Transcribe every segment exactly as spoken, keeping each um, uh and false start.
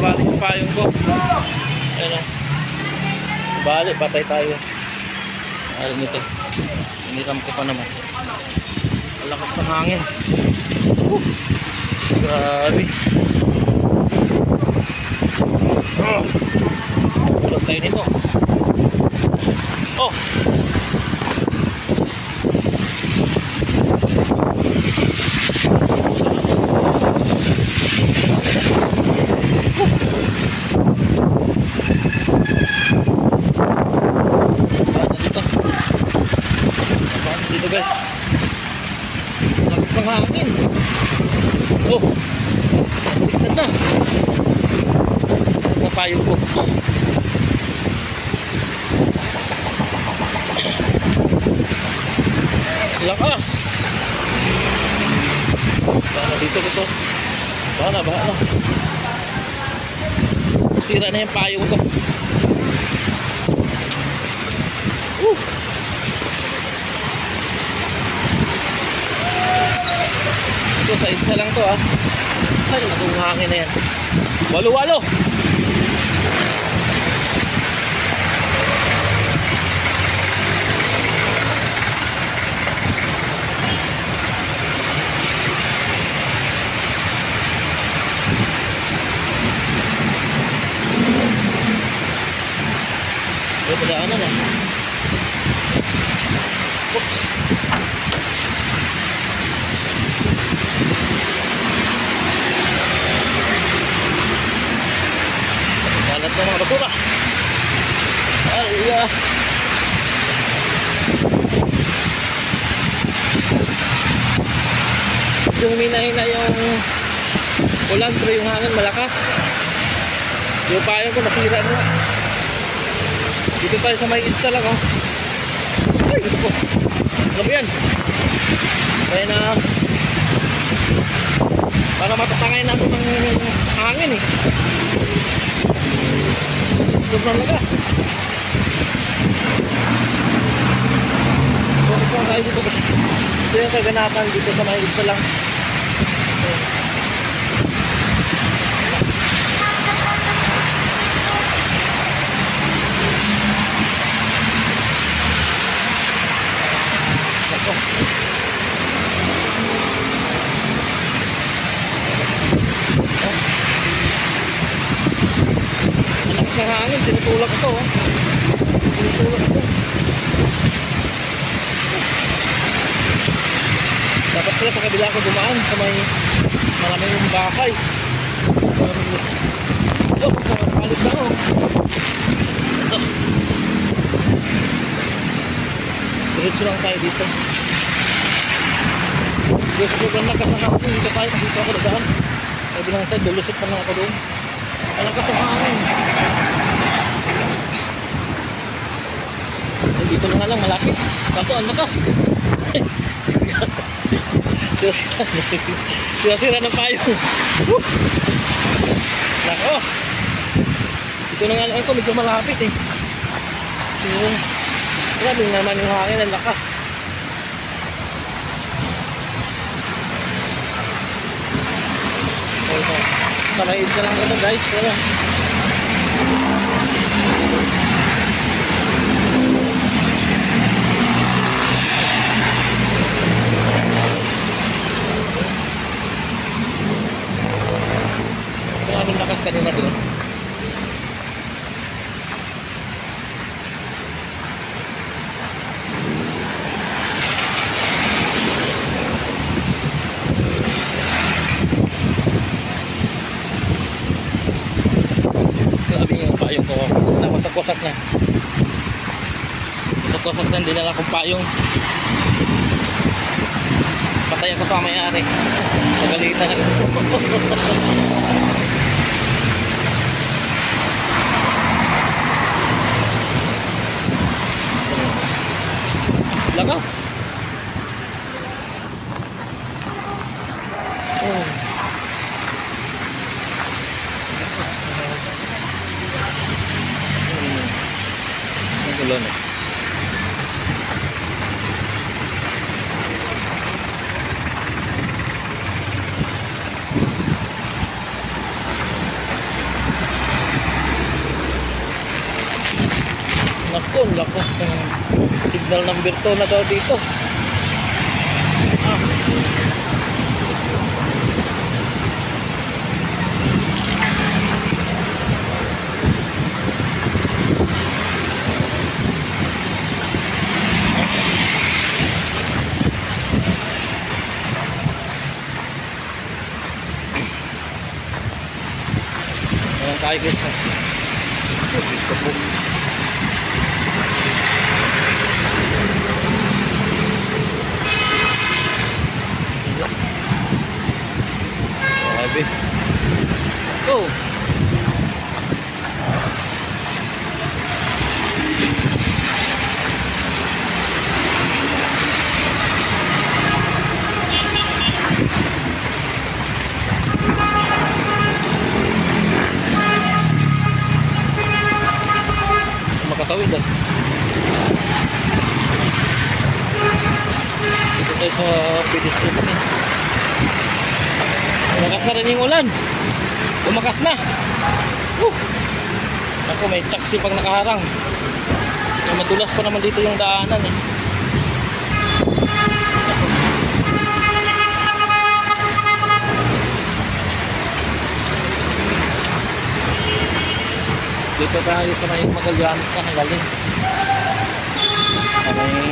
nabali yung payong ko. Ayun o. Bali, patay tayo. Ayun ito. Iniram ko pa naman. Ang lakas ng hangin. Uh, grabe. Oh. Tulog tayo nito. Oh. Dito guys, lakas ng hangin. Oh, tignan na. Napayo ko. Lakas. Baka dito gusto. Baka na, baka na. Nasira na yung payong ko. Uh. Ito sa isa lang to ah. Ay, nagong hangin na yan. Walo-walo. Ito padaanan ah. Oops. Kalat na mga basura. Ay, yeah. Yung minahina yung ulan pero yung hangin malakas. Yung payong ko nasira na. Dito tayo sa may idsa lang oh. Ay, ito po. Ano ba yan? Kaya na para matatangay natin ng hangin eh. Sobrang lagas. Bakit po tayo dito? Ito yung kaganapan dito sa may idsa lang. Malakas ang hangin, tinutulak ito oh. Tinutulak ito. Dapat pala sa kabila ko dumaan sa may maraming yung bakay. Ito, magkakapalit na oh. Ito. Diretso lang tayo dito. Dito ko ganda ka sa hangin. Dito tayo, dito ako nagaan. Ay bilang side, lulusot pa lang ako doon. Malakas ang hangin. Ay, dito na nga lang malapit. Kaso ang lakas. Sira-sira ng payo. Nako. Dito na nga lang ito, medyo malapit eh. So, grabe naman yung hangin, ang lakas. Salaid ka lang ito guys. Wala. Grabe lakas kanina doon. Payong ko wasak-wasak na wasak-wasak na, hindi na lang akong payong. Patayan ko sa may-ari. Nagalitan na lakas. Oh. Ulan eh. lakas ng signal number two na daw dito. Ah. Ayan tayo guys. Oh, gusto po. Grabe. Go! Makatawid ah. Dito tayo sa pedestrian eh. Lumakas na rin yung ulan. Lumakas na. Woo! Ako, may taxi pag nakaharang. Eh, madulas pa naman dito yung daanan eh. Dito tayo sa may Magallanes na nagaling. May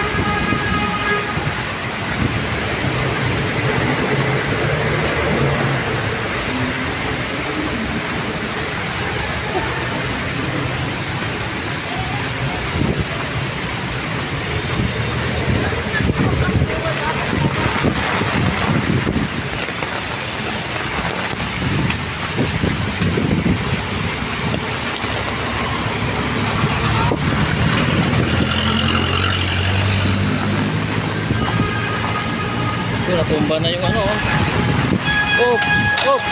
natumba na yung ano. Oops, oops.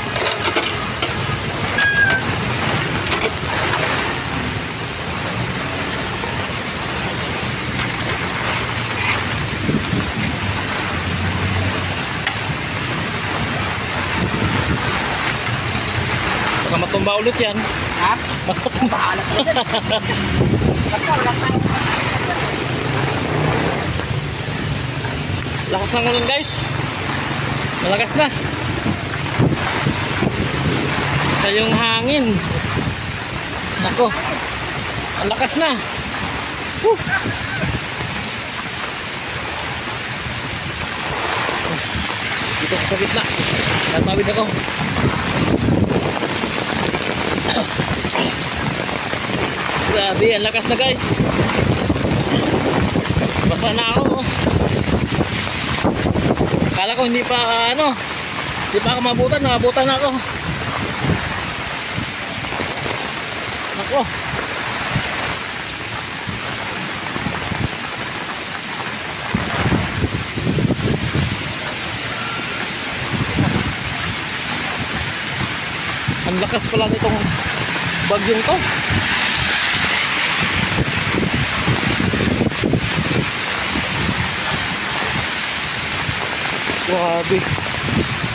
Baka matumba ulit yan. Ha? Matumba. Alas ulit. Lakas ng ulan guys. Malakas na. Kaya yung hangin. Nako. Ang lakas na. Woo. Dito sa gitna. Natawid ako. Grabe, ang lakas na guys. Basa na ako. Akala ko hindi pa ano, hindi pa ako mabutan, nabutan na ako. Ako. Ang lakas pala nitong bagyong to. Grabe.